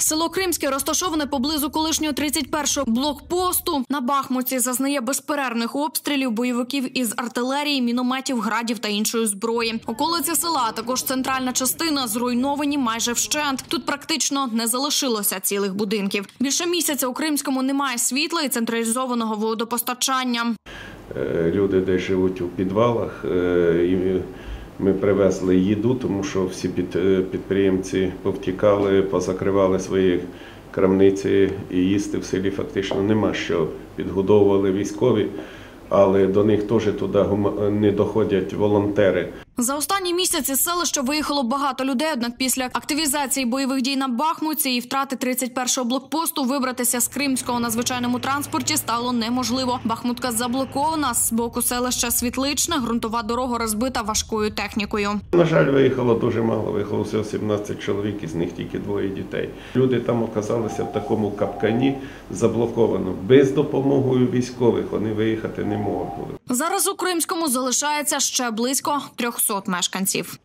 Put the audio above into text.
Село Кримське розташоване поблизу колишнього 31-го блокпосту. На Бахмуті зазнає безперервних обстрілів бойовиків із артилерії, мінометів, градів та іншої зброї. Околиці села, а також центральна частина зруйновані майже вщент. Тут практично не залишилося цілих будинків. Більше місяця у Кримському немає світла і централізованого водопостачання. Люди десь живуть у підвалах. Ми привезли їду, тому що всі підприємці повтікали, позакривали свої крамниці і їсти в селі фактично нема що. Підгодовували військові, але до них теж туди не доходять волонтери. За останні місяці з селища виїхало багато людей, однак після активізації бойових дій на Бахмуті і втрати 31-го блокпосту вибратися з Кримського на звичайному транспорті стало неможливо. Бахмутка заблокована, з боку селища Світличне, ґрунтова дорога розбита важкою технікою. На жаль, виїхало дуже мало, виїхало всього 17 чоловік, із них тільки 2 дітей. Люди там оказалися в такому капкані, заблоковано. Без допомоги військових вони виїхати не можуть. Зараз у Кримському залишається ще близько 300 мешканців.